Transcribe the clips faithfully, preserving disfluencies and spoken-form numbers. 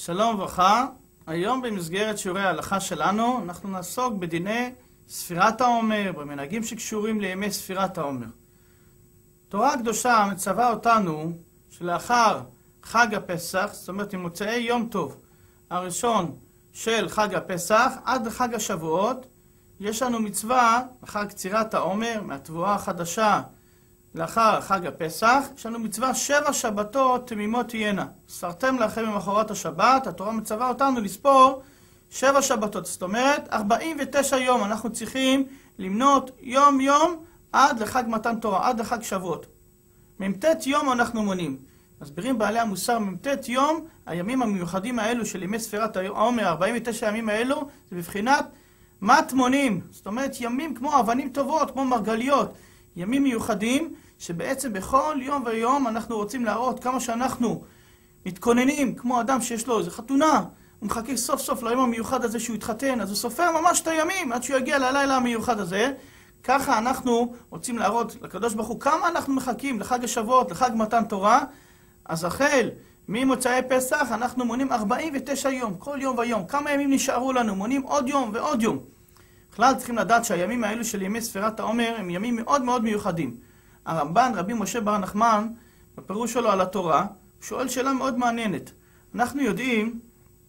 שלום וברכה. היום במסגרת שיעורי ההלכה שלנו אנחנו נעסוק בדיני ספירת העומר, במנהגים שקשורים לימי ספירת העומר. תורה הקדושה מצווה אותנו שלאחר חג הפסח, זאת אומרת ממוצאי יום טוב הראשון של חג הפסח עד חג השבועות, יש לנו מצווה אחר קצירת העומר מהתבואה החדשה לאחר חג הפסח, יש לנו מצווה שבע שבתות תמימות תהיינה. סרתם לכם ממחרת השבת, התורה מצווה אותנו לספור שבע שבתות. זאת אומרת, ארבעים ותשע יום אנחנו צריכים למנות יום יום עד לחג מתן תורה, עד לחג שבועות. ממתת יום אנחנו מונים. מסבירים בעלי המוסר, ממתת יום, הימים המיוחדים האלו של ימי ספירת העומר, ארבעים ותשע ימים האלו, זה בבחינת מת מונים. זאת אומרת, ימים כמו אבנים טובות, כמו מרגליות. ימים מיוחדים שבעצם בכל יום ויום אנחנו רוצים להראות כמה שאנחנו מתכוננים, כמו אדם שיש לו איזו חתונה, הוא מחכה סוף סוף ליום המיוחד הזה שהוא יתחתן, אז הוא סופר ממש את הימים עד שהוא יגיע ללילה המיוחד הזה. ככה אנחנו רוצים להראות לקדוש ברוך הוא כמה אנחנו מחכים לחג השבועות, לחג מתן תורה. אז החל ממוצאי פסח אנחנו מונים ארבעים ותשע יום, כל יום ויום. כמה ימים נשארו לנו? מונים עוד יום ועוד יום. בכלל צריכים לדעת שהימים האלו של ימי ספירת העומר הם ימים מאוד מאוד מיוחדים. הרמב"ן, רבי משה בר נחמן, בפירוש שלו על התורה, שואל שאלה מאוד מעניינת. אנחנו יודעים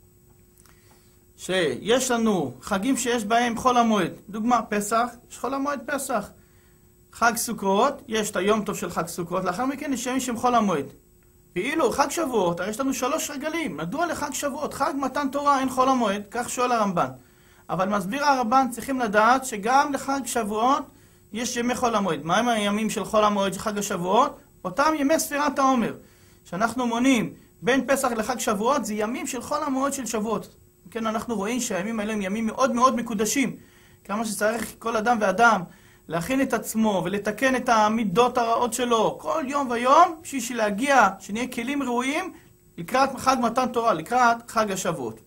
שיש לנו חגים שיש בהם חול המועד. דוגמה, פסח, יש חול המועד פסח. חג סוכות, יש את היום טוב של חג סוכות, לאחר מכן יש ימים שהם חול המועד. ואילו חג שבועות, הרי יש לנו שלוש רגלים. מדוע לחג שבועות? חג מתן תורה אין חול המועד, כך שואל הרמב"ן. אבל מסביר הרמב"ן, צריכים לדעת שגם לחג שבועות יש ימי חול המועד. מה הם הימים של חול המועד של חג השבועות? אותם ימי ספירת העומר. שאנחנו מונים בין פסח לחג שבועות, זה ימים של חול המועד של שבועות. כן, אנחנו רואים שהימים האלה הם ימים מאוד מאוד מקודשים. כמה שצריך כל אדם ואדם להכין את עצמו ולתקן את המידות הרעות שלו כל יום ויום, בשביל להגיע, שנהיה כלים ראויים לקראת חג מתן תורה, לקראת חג השבועות.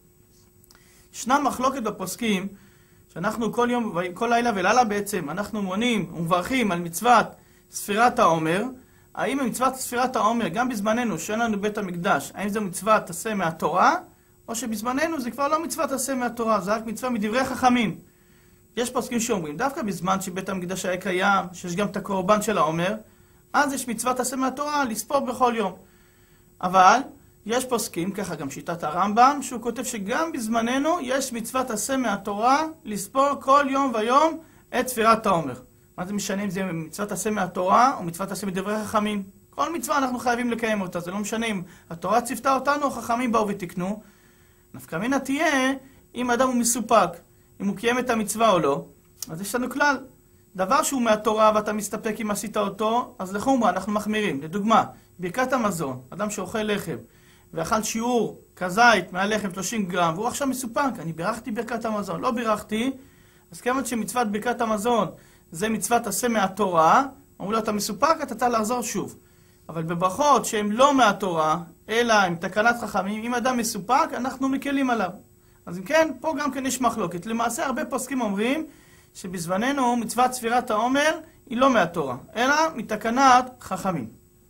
ישנה מחלוקת בפוסקים, שאנחנו כל יום, כל לילה ולילה בעצם, אנחנו מונים ומברכים על מצוות ספירת העומר. האם מצוות ספירת העומר, גם בזמננו, שאין לנו בית המקדש, האם זו מצוות עשה מהתורה, או שבזמננו זה כבר לא מצוות עשה מהתורה, זה רק מצווה מדברי חכמים. יש פוסקים שאומרים, דווקא בזמן שבית המקדש היה קיים, שיש גם את הקורבן של העומר, אז יש מצוות עשה מהתורה לספור בכל יום. אבל יש פוסקים, ככה גם שיטת הרמב"ם, שהוא כותב שגם בזמננו יש מצוות עשה מהתורה לספור כל יום ויום את ספירת העומר. מה זה משנה אם זה מצוות עשה מהתורה או מצוות עשה מדברי חכמים? כל מצווה אנחנו חייבים לקיים אותה, זה לא משנה אם התורה ציוותה אותנו או חכמים באו ותקנו. נפקא מינה תהיה אם אדם הוא מסופק, אם הוא קיים את המצווה או לא. אז יש לנו כלל, דבר שהוא מהתורה ואתה מסתפק אם עשית אותו, אז לחומרה אנחנו מחמירים. לדוגמה, ברכת המזון, אדם שאוכל לחם ואכל שיעור כזית מהלחם שלושים גרם, והוא עכשיו מסופק, אני בירכתי ברכת המזון, לא בירכתי, אז כמובן שמצוות ברכת המזון זה מצוות עשה מהתורה, אמרו לו אתה מסופק, אתה צריך לחזור שוב. אבל בברכות שהן לא מהתורה, אלא עם תקנת חכמים, אם אדם מסופק, אנחנו מקלים עליו. אז אם כן, פה גם כן יש מחלוקת. למעשה הרבה פוסקים אומרים שבזמננו מצוות ספירת העומר היא לא מהתורה, אלא מתקנת חכמים.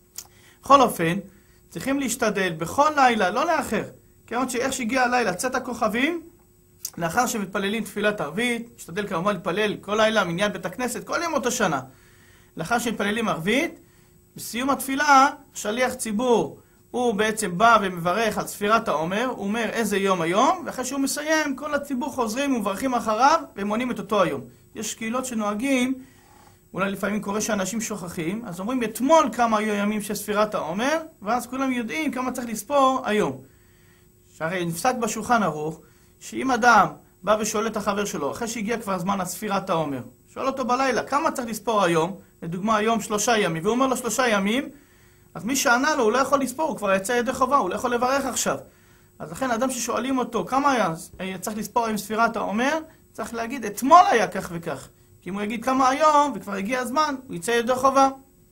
בכל אופן, צריכים להשתדל בכל לילה, לא לאחר. כמובן שאיך שהגיע הלילה, צאת הכוכבים, לאחר שמתפללים תפילת ערבית, משתדל כמובן להתפלל כל לילה מניין בית הכנסת, כל יום אותה שנה. לאחר שמתפללים ערבית, בסיום התפילה, שליח ציבור, הוא בעצם בא ומברך על ספירת העומר, הוא אומר איזה יום היום, ואחרי שהוא מסיים, כל הציבור חוזרים ומברכים אחריו, ומונים את אותו היום. יש קהילות שנוהגים, אולי לפעמים קורה שאנשים שוכחים, אז אומרים אתמול כמה היו ימים של ספירת העומר, ואז כולם יודעים כמה צריך לספור היום. שהרי נפסק בשולחן ערוך, שאם אדם בא ושואל את החבר שלו, אחרי שהגיע כבר זמן הספירת העומר, שואל אותו בלילה, כמה צריך לספור היום? לדוגמה, היום שלושה ימים, והוא אומר לו שלושה ימים, אז מי שענה לו, הוא לא יכול לספור, הוא כבר יצא ידי חובה, הוא לא יכול לברך עכשיו. אז לכן, אדם ששואלים אותו, כמה היה צריך לספור עם ספירת העומר, צריך להגיד, אתמול היה כך וכך. כי אם הוא יגיד כמה היום, וכבר הגיע הזמן, הוא יצא ידי חובה.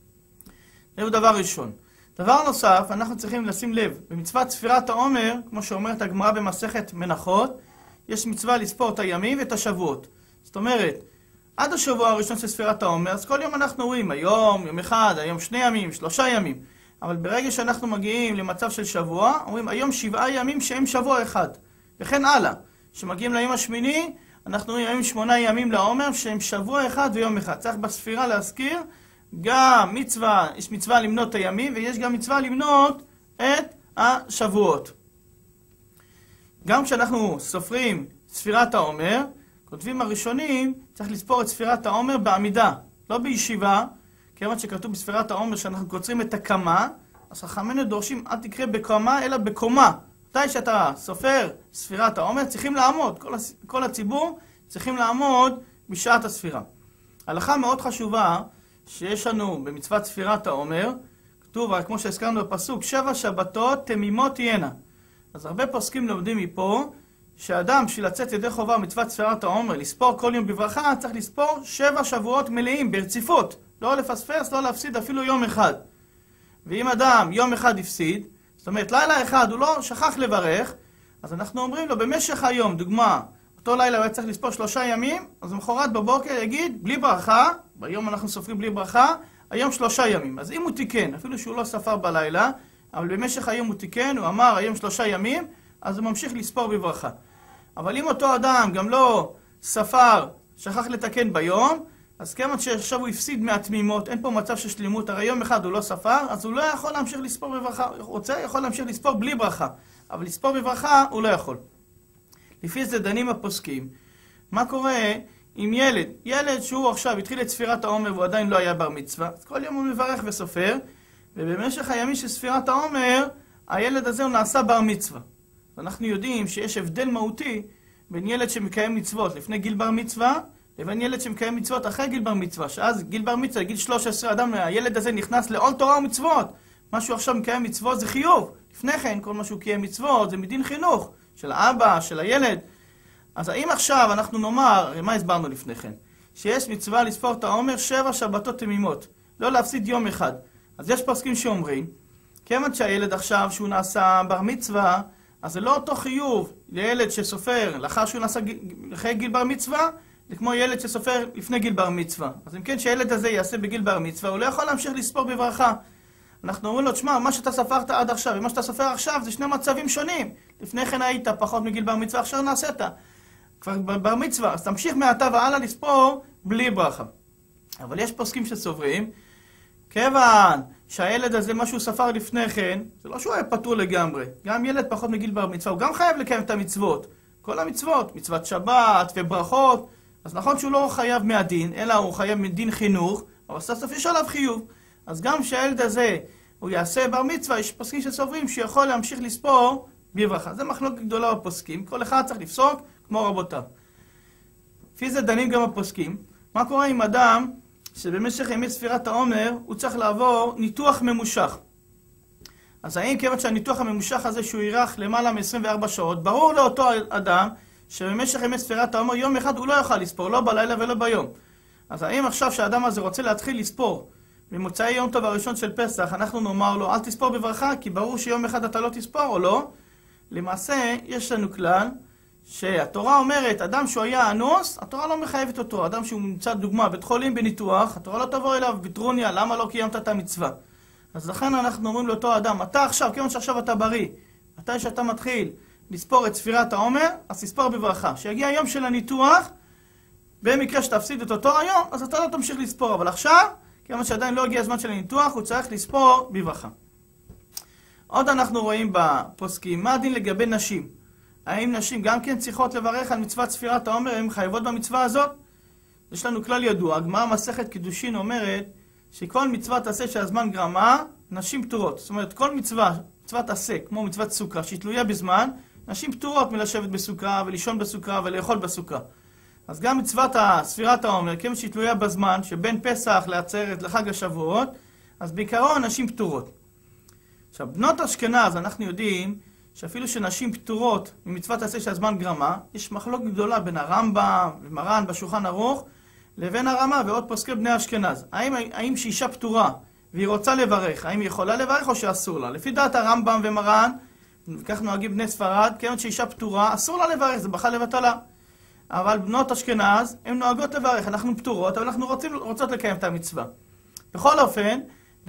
זהו דבר ראשון. דבר נוסף, אנחנו צריכים לשים לב, במצוות ספירת העומר, כמו שאומרת הגמרא במסכת מנחות, יש מצווה לספור את הימים ואת השבועות. זאת אומרת, עד השבוע הראשון של ספירת העומר, אז כל יום אנחנו רואים, היום, יום אחד, היום שני ימים, שלושה ימים. אבל ברגע שאנחנו מגיעים למצב של שבוע, אומרים היום שבעה ימים שהם שבוע אחד, וכן הלאה. כשמגיעים ליום השמיני, אנחנו רואים היום שמונה ימים לעומר שהם שבוע אחד ויום אחד. צריך בספירה להזכיר, גם מצווה, יש מצווה למנות את הימים, ויש גם מצווה למנות את השבועות. גם כשאנחנו סופרים ספירת העומר, כותבים הראשונים, צריך לספור את ספירת העומר בעמידה, לא בישיבה, כיוון שכתוב בספירת העומר שאנחנו קוצרים את הקמה, אז חכמינו דורשים, אל תקרא בקמה, אלא בקומה. מתי שאתה סופר ספירת העומר, צריכים לעמוד, כל, כל הציבור צריכים לעמוד בשעת הספירה. הלכה מאוד חשובה שיש לנו במצוות ספירת העומר, כתוב, כמו שהזכרנו בפסוק, שבע שבתות תמימות תהיינה. אז הרבה פוסקים לומדים מפה, שאדם בשביל לצאת ידי חובה מצוות ספירת העומר, לספור כל יום בברכה, צריך לספור שבע שבועות מלאים ברציפות. לא לפספס, לא להפסיד אפילו יום אחד. ואם אדם יום אחד הפסיד, זאת אומרת לילה אחד הוא לא שכח לברך, אז אנחנו אומרים לו במשך היום, דוגמה, אותו לילה הוא היה צריך לספור שלושה ימים, אז למחרת בבוקר יגיד בלי ברכה, ביום אנחנו סופרים בלי ברכה, היום שלושה ימים. אז אם הוא תיקן, אפילו שהוא לא ספר בלילה, אבל במשך היום הוא תיקן, הוא אמר היום שלושה ימים, אז הוא ממשיך לספור בברכה. אבל אם אותו אדם גם לא ספר, שכח לתקן ביום, אז כמה שעכשיו הוא הפסיד מהתמימות, אין פה מצב של שלימות, הרי יום אחד הוא לא ספר, אז הוא לא יכול להמשיך לספור בברכה. הוא רוצה, יכול להמשיך לספור בלי ברכה, אבל לספור בברכה הוא לא יכול. לפי זה דנים הפוסקים. מה קורה עם ילד? ילד שהוא עכשיו התחיל את ספירת העומר והוא עדיין לא היה בר מצווה, אז כל יום הוא מברך וסופר, ובמשך הימים של ספירת העומר, הילד הזה הוא נעשה בר מצווה. אנחנו יודעים שיש הבדל מהותי בין ילד שמקיים מצוות לפני גיל בר מצווה, לבין ילד שמקיים מצוות אחרי גיל בר מצווה, שאז גיל בר מצווה, גיל שלוש עשרה, אדם, הילד הזה נכנס לעול תורה ומצוות. מה שהוא עכשיו מקיים מצוות זה חיוב. לפני כן, כל מה שהוא קיים מצוות זה מדין חינוך, של האבא, של הילד. אז האם עכשיו אנחנו נאמר, מה הסברנו לפני כן? שיש מצווה לספור את העומר שבע שבתות תמימות, לא להפסיד יום אחד. אז יש פוסקים שאומרים, כיוון שהילד עכשיו שהוא נעשה בר מצווה, אז זה לא אותו חיוב לילד שסופר לאחר שהוא נעשה אחרי גיל בר מצווה, זה כמו ילד שסופר לפני גיל בר מצווה. אז אם כן שהילד הזה יעשה בגיל בר מצווה, הוא לא יכול להמשיך לספור בברכה. אנחנו אומרים לו, תשמע, מה שאתה ספרת עד עכשיו ומה שאתה סופר עכשיו זה שני מצבים שונים. לפני כן היית פחות מגיל בר מצווה, עכשיו נעשית כבר בר מצווה, אז תמשיך מעתה והלאה לספור בלי ברכה. אבל יש פוסקים שסוברים, כיוון שהילד הזה, מה שהוא ספר לפני כן, זה לא שהוא היה פטור לגמרי. גם ילד פחות מגיל בר מצווה, הוא גם חייב לקיים את המצוות. כל המצוות, מצוות שבת וברכות, אז נכון שהוא לא חייב מהדין, אלא הוא חייב מדין חינוך, אבל סוף סוף יש עליו חיוב. אז גם שהילד הזה, הוא יעשה בר מצווה, יש פוסקים שסוברים שיכול להמשיך לספור בברכה. זה מחלוקת גדולה בפוסקים, כל אחד צריך לפסוק כמו רבותיו. לפי זה דנים גם הפוסקים. מה קורה עם אדם שבמשך ימי ספירת העומר הוא צריך לעבור ניתוח ממושך? אז האם כיוון שהניתוח הממושך הזה שהוא ירח למעלה מ-עשרים וארבע שעות, ברור לאותו אדם שבמשך ימי ספירת העומר יום אחד הוא לא יוכל לספור, לא בלילה ולא ביום. אז האם עכשיו שהאדם הזה רוצה להתחיל לספור במוצאי יום טוב הראשון של פסח, אנחנו נאמר לו אל תספור בברכה, כי ברור שיום אחד אתה לא תספור או לא? למעשה יש לנו כלל שהתורה אומרת, אדם שהוא היה אנוס, התורה לא מחייבת אותו. אדם שהוא נמצא דוגמה בית חולים בניתוח, התורה לא תבוא אליו בטרוניה, למה לא קיימת את המצווה? אז לכן אנחנו אומרים לאותו אדם, אתה עכשיו, כיוון שעכשיו אתה בריא, מתי שאתה מתחיל לספור את ספירת העומר, אז תספור בברכה. שיגיע היום של הניתוח, במקרה שתפסיד את אותו היום, אז אתה לא תמשיך לספור. אבל עכשיו, כיוון שעדיין לא הגיע הזמן של הניתוח, הוא צריך לספור בברכה. עוד אנחנו רואים בפוסקים, מה הדין לגבי נשים? האם נשים גם כן צריכות לברך על מצוות ספירת העומר, הן חייבות במצווה הזאת? יש לנו כלל ידוע, הגמרא מסכת קידושין אומרת, שכל מצוות עשה שהזמן גרמה, נשים פטורות. זאת אומרת, כל מצווה, מצוות עשה, כמו מצוות סוכה, שהיא תלויה בזמן, נשים פטורות מלשבת בסוכה ולישון בסוכה ולאכול בסוכה. אז גם מצוות ספירת העומר, כיוון שהיא תלויה בזמן, שבין פסח לעצרת לחג השבועות, אז בעיקרון נשים פטורות. עכשיו, בנות אשכנז, אנחנו יודעים שאפילו שנשים פטורות ממצוות עשה שהזמן גרמה, יש מחלוקת גדולה בין הרמב"ם ומרן בשולחן ערוך, לבין הרמה ועוד פוסקי בני אשכנז. האם, האם שאישה פטורה והיא רוצה לברך, האם היא יכולה לברך או שאסור לה? לפי דעת הרמב"ם ומרן, כך נוהגים בני ספרד, כיוון שאישה פטורה, אסור לה לברך, זה בכלל לבטלה. אבל בנות אשכנז, הן נוהגות לברך, אנחנו פטורות, אבל אנחנו רוצים, רוצות לקיים את המצווה. בכל אופן,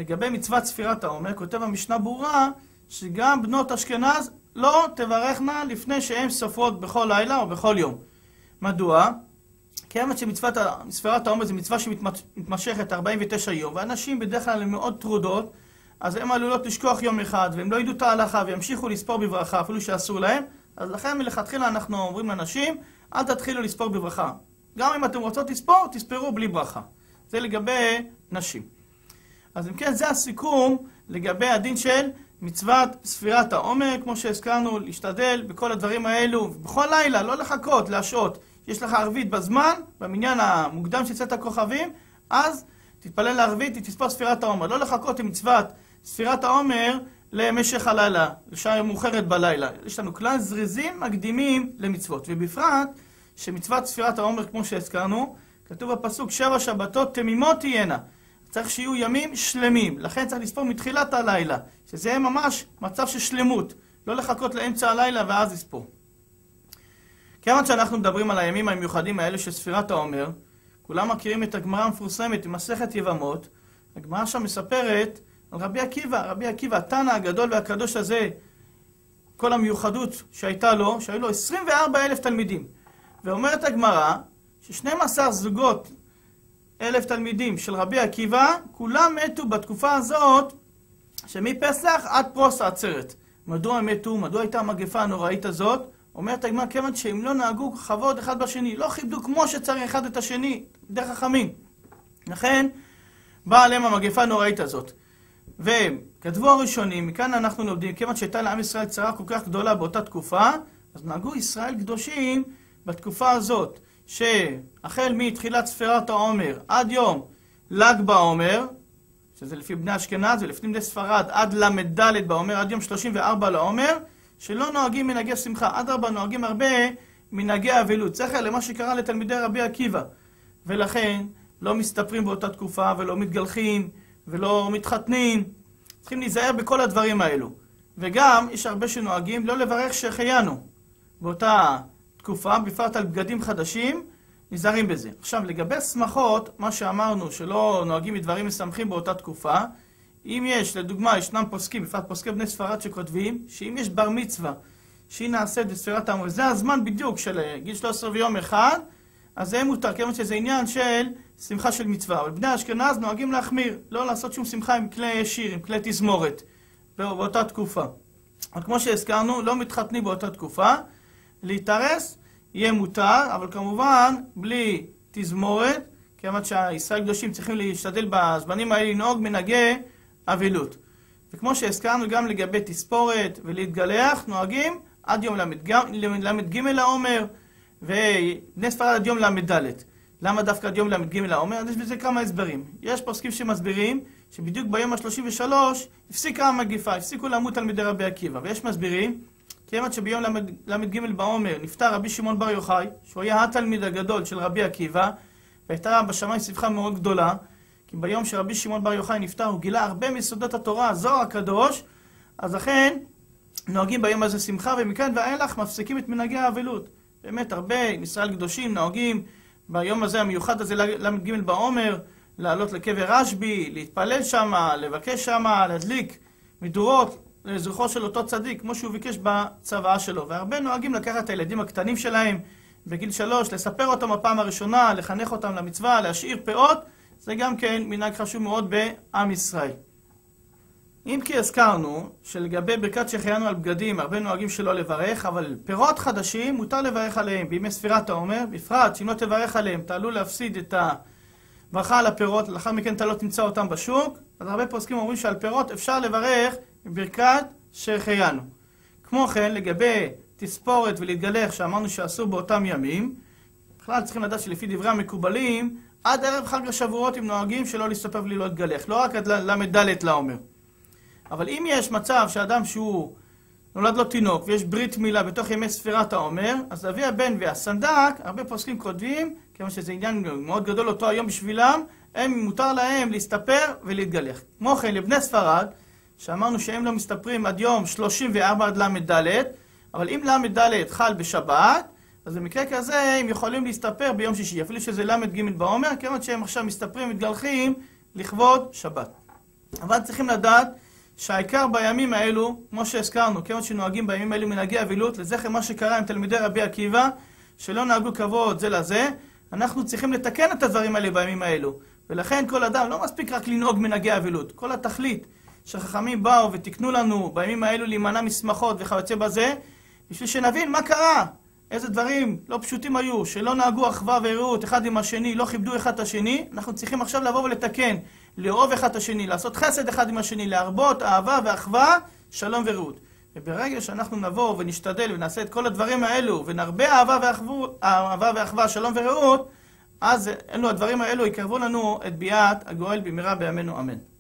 לגבי מצוות ספירת העומר, כותב המשנה ברורה, שגם בנות אשכנז לא תברכנה לפני שהן סופרות בכל לילה או בכל יום. מדוע? כיוון שמצוות ספירת העומר זו מצווה שמתמשכת ארבעים ותשעה יום, ואנשים בדרך כלל הם מאוד טרודות, אז הם עלולות לשכוח יום אחד, והם לא ידעו את ההלכה וימשיכו לספור בברכה, אפילו שאסור להם. אז לכן מלכתחילה אנחנו אומרים לאנשים, אל תתחילו לספור בברכה. גם אם אתם רוצות לספור, תספרו בלי ברכה. זה לגבי נשים. אז אם כן, זה הסיכום לגבי הדין של מצוות ספירת העומר, כמו שהזכרנו, להשתדל בכל הדברים האלו, בכל לילה, לא לחכות, להשעות. יש לך ערבית בזמן, במניין המוקדם שיצאת הכוכבים, אז תתפלל לערבית, תספור ספירת העומר. לא לחכות עם מצוות ספירת העומר למשך הלילה, לשעה מאוחרת בלילה. יש לנו כלל זריזים מקדימים למצוות, ובפרט שמצוות ספירת העומר, כמו שהזכרנו, כתוב בפסוק שבע שבתות תמימות תהיינה. צריך שיהיו ימים שלמים, לכן צריך לספור מתחילת הלילה, שזה ממש מצב של שלמות, לא לחכות לאמצע הלילה ואז לספור. כיוון שאנחנו מדברים על הימים המיוחדים האלה של ספירת העומר, כולם מכירים את הגמרא המפורסמת במסכת יבמות. הגמרא שם מספרת על רבי עקיבא, רבי עקיבא, התנא הגדול והקדוש הזה, כל המיוחדות שהייתה לו, שהיו לו עשרים וארבעה אלף תלמידים. ואומרת הגמרא ש-שנים עשר זוגות אלף תלמידים של רבי עקיבא, כולם מתו בתקופה הזאת שמפסח עד פרוס העצרת. מדוע הם מתו? מדוע הייתה המגפה הנוראית הזאת? אומרת הגמרא, כיוון שהם לא נהגו כבוד אחד בשני, לא כיבדו כמו שצריך אחד את השני, דרך חכמים. לכן באה עליהם המגפה הנוראית הזאת. וכתבו הראשונים, מכאן אנחנו לומדים, כיוון שהייתה לעם ישראל צרה כל כך גדולה באותה תקופה, אז נהגו ישראל קדושים בתקופה הזאת, שהחל מתחילת ספירת העומר עד יום ל"ג בעומר, שזה לפי בני אשכנז, ולפי בני ספרד עד ל"ד בעומר, עד יום שלושים וארבע לעומר, שלא נוהגים מנהגי שמחה, אדרבה נוהגים הרבה מנהגי אבלות, זכר למה שקרה לתלמידי רבי עקיבא. ולכן לא מסתפרים באותה תקופה ולא מתגלחים ולא מתחתנים. צריכים להיזהר בכל הדברים האלו. וגם יש הרבה שנוהגים לא לברך שהחיינו באותה תקופה, בפרט על בגדים חדשים, נזהרים בזה. עכשיו, לגבי שמחות, מה שאמרנו שלא נוהגים מדברים משמחים באותה תקופה, אם יש, לדוגמה, ישנם פוסקים, בפרט פוסקי בני ספרד שכותבים, שאם יש בר מצווה שהיא נעשית בספירת העומר, זה הזמן בדיוק של גיל שלוש עשרה ויום אחד, אז זה מותר, כיוון שזה עניין של שמחה של מצווה. אבל בני אשכנז נוהגים להחמיר, לא לעשות שום שמחה עם כלי שיר, עם כלי תזמורת, באותה תקופה. אבל כמו שהזכרנו, לא מתחתנים באותה תקופה, להתארס יהיה מותר, אבל כמובן בלי תזמורת, כיוון שהישראל קדושים צריכים להשתדל בזמנים האלה לנהוג מנהגי אבלות. וכמו שהזכרנו גם לגבי תספורת ולהתגלח, נוהגים עד יום ל"ג לעומר, ובני ספרד עד יום ל"ד. למה דווקא עד יום ל"ג לעומר? אז יש בזה כמה הסברים. יש פוסקים שמסבירים שבדיוק ביום ה-שלושים ושלוש הפסיקה המגפה, הפסיקו למות תלמידי רבי עקיבא. ויש מסבירים, כיוון שביום ל"ג בעומר נפטר רבי שמעון בר יוחאי, שהוא היה התלמיד הגדול של רבי עקיבא, והייתה בשמיים שמחה מאוד גדולה, כי ביום שרבי שמעון בר יוחאי נפטר הוא גילה הרבה מיסודות התורה, הזוהר הקדוש, אז לכן נוהגים ביום הזה שמחה, ומכאן ואילך מפסיקים את מנהגי האבלות. באמת הרבה ישראל קדושים נוהגים ביום הזה המיוחד הזה ל"ג בעומר, לעלות לקבר רשב"י, להתפלל שמה, לבקש שמה, להדליק מדורות לזכרו של אותו צדיק, כמו שהוא ביקש בצוואה שלו. והרבה נוהגים לקחת את הילדים הקטנים שלהם בגיל שלוש, לספר אותם בפעם הראשונה, לחנך אותם למצווה, להשאיר פאות, זה גם כן מנהג חשוב מאוד בעם ישראל. אם כי הזכרנו שלגבי ברכת שהחיינו על בגדים, הרבה נוהגים שלא לברך, אבל פירות חדשים מותר לברך עליהם בימי ספירת העומר, בפרט שאם לא תברך עליהם, אתה עלול להפסיד את הברכה על הפירות, לאחר מכן אתה לא תמצא אותם בשוק, אז הרבה פוסקים אומרים שעל פירות אפשר לברך בברכת שהחיינו. כמו כן, לגבי תספורת ולהתגלח שאמרנו שאסור באותם ימים, בכלל צריכים לדעת שלפי דברי המקובלים, עד ערב חג השבועות הם נוהגים שלא להסתופף לי לא להתגלח, לא רק עד ל"ד לעומר. אבל אם יש מצב שאדם שהוא נולד לו תינוק ויש ברית מילה בתוך ימי ספירת העומר, אז אבי הבן והסנדק, הרבה פוסקים כותבים, כיוון שזה עניין מאוד גדול אותו היום בשבילם, הם מותר להם להסתפר ולהתגלח. כמו כן, לבני ספרד, שאמרנו שהם לא מסתפרים עד יום שלושים וארבע עד ל"ד, אבל אם ל"ד חל בשבת, אז במקרה כזה הם יכולים להסתפר ביום שישי, אפילו שזה ל"ג בעומר, כיוון שהם עכשיו מסתפרים ומתגלחים לכבוד שבת. אבל צריכים לדעת שהעיקר בימים האלו, כמו שהזכרנו, כיוון שנוהגים בימים האלו מנהגי אבילות, לזכר מה שקרה עם תלמידי רבי עקיבא, שלא נהגו כבוד זה לזה, אנחנו צריכים לתקן את הדברים האלה בימים האלו. ולכן כל אדם לא מספיק רק לנהוג מנהגי אבילות. כל התכלית שחכמים באו ותקנו לנו בימים האלו להימנע משמחות וכיוצא בזה, בשביל שנבין מה קרה, איזה דברים לא פשוטים היו, שלא נהגו אחווה ורעות אחד עם השני, לא כיבדו אחד את השני. אנחנו צריכים עכשיו לבוא ולתקן, לאהוב אחד את השני, לעשות חסד אחד עם השני, להרבות אהבה ואחווה, שלום ורעות. וברגע שאנחנו נבוא ונשתדל ונעשה את כל הדברים האלו ונרבה אהבה ואחווה, אהבה ואחווה, שלום ורעות, אז אלו הדברים האלו יקרבו לנו את ביאת הגואל במהרה בימינו, אמן.